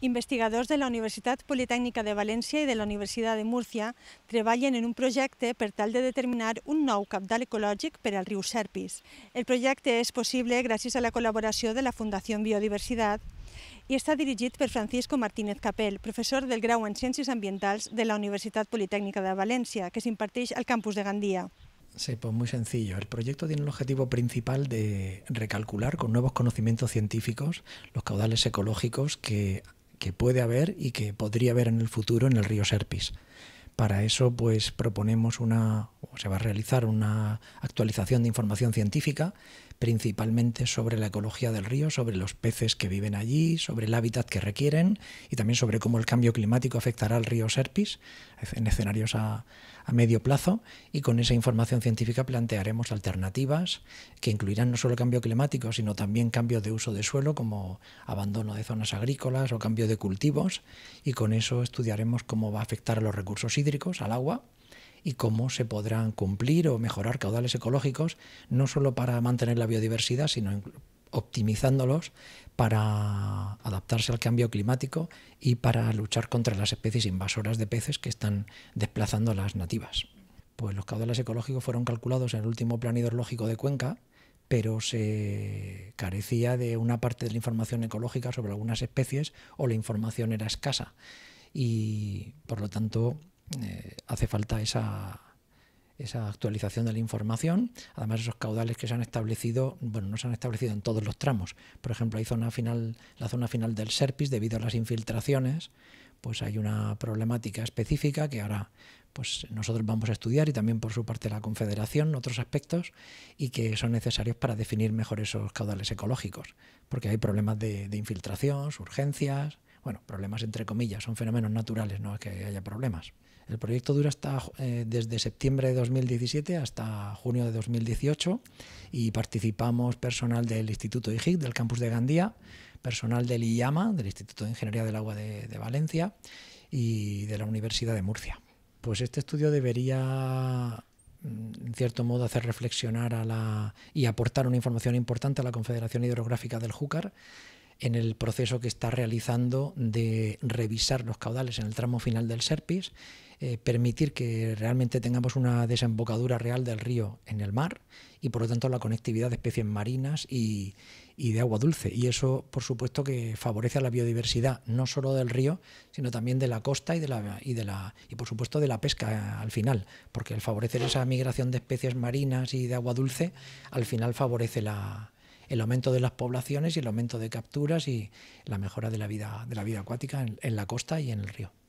Investigadors de la Universitat Politècnica de València i de la Universitat de Múrcia treballen en un projecte per tal de determinar un nou cabal ecològic per al riu Serpis. El projecte és possible gràcies a la col·laboració de la Fundació Biodiversitat i està dirigit per Francisco Martínez Capell, professor del grau en Ciències Ambientals de la Universitat Politècnica de València, que s'imparteix al campus de Gandia. Sí, pues muy sencillo. El proyecto tiene el objetivo principal de recalcular con nuevos conocimientos científicos los caudales ecológicos que puede haber y que podría haber en el futuro en el río Serpis. Para eso pues proponemos se va a realizar una actualización de información científica, principalmente sobre la ecología del río, sobre los peces que viven allí, sobre el hábitat que requieren y también sobre cómo el cambio climático afectará al río Serpis en escenarios a medio plazo, y con esa información científica plantearemos alternativas que incluirán no solo cambio climático, sino también cambios de uso de suelo como abandono de zonas agrícolas o cambio de cultivos, y con eso estudiaremos cómo va a afectar a los recursos hídricos, al agua, y cómo se podrán cumplir o mejorar caudales ecológicos, no solo para mantener la biodiversidad, sino optimizándolos para adaptarse al cambio climático y para luchar contra las especies invasoras de peces que están desplazando a las nativas. Pues los caudales ecológicos fueron calculados en el último plan hidrológico de Cuenca, pero se carecía de una parte de la información ecológica sobre algunas especies, o la información era escasa, y por lo tanto hace falta esa actualización de la información. Además, esos caudales que se han establecido, bueno, no se han establecido en todos los tramos. Por ejemplo, la zona final del Serpis, debido a las infiltraciones, pues hay una problemática específica que ahora pues nosotros vamos a estudiar, y también por su parte la Confederación, otros aspectos, y que son necesarios para definir mejor esos caudales ecológicos, porque hay problemas de infiltración, urgencias, bueno, problemas entre comillas, son fenómenos naturales, no es que haya problemas. El proyecto dura desde septiembre de 2017 hasta junio de 2018, y participamos personal del Instituto IGIC, del campus de Gandía, personal del IIAMA, del Instituto de Ingeniería del Agua de Valencia, y de la Universidad de Murcia. Pues este estudio debería, en cierto modo, hacer reflexionar y aportar una información importante a la Confederación Hidrográfica del Júcar en el proceso que está realizando de revisar los caudales en el tramo final del Serpis, permitir que realmente tengamos una desembocadura real del río en el mar, y por lo tanto la conectividad de especies marinas y de agua dulce. Y eso, por supuesto, que favorece a la biodiversidad, no solo del río, sino también de la costa y por supuesto de la pesca al final, porque al favorecer esa migración de especies marinas y de agua dulce, al final favorece el aumento de las poblaciones y el aumento de capturas y la mejora de la vida acuática en la costa y en el río.